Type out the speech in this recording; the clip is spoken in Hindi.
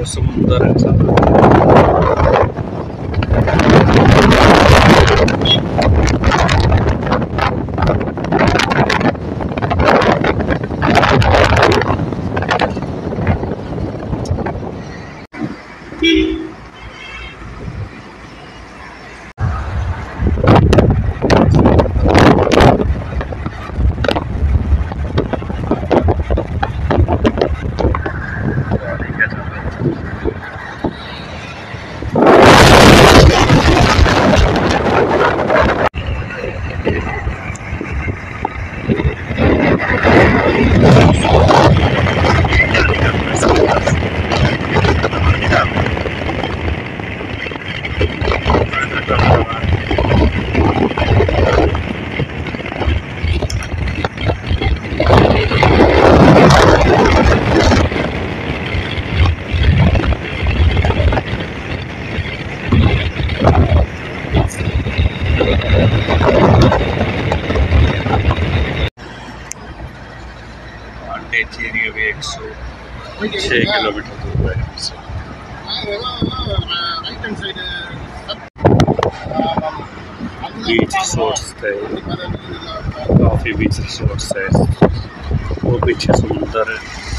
वो समुंदर है सारा। एरिया भी 106 किलोमीटर दूर है यहाँ से। बीच रिसोर्ट्स थे, काफ़ी बीच रिसोर्ट्स है, वो पीछे समुंदर है।